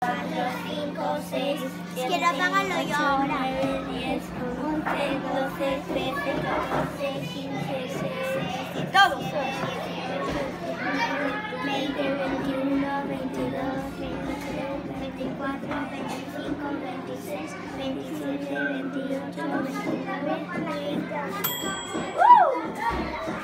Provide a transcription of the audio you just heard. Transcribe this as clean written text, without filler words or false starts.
4, 5, 6, 7, Quiero apagarlo 8, yo ahora. 9, 10, 11, 12, 13, 14, 15, 16 y todos. 20, 21, 22, 23, 24, 25, 26, 27, 28, 29, 30.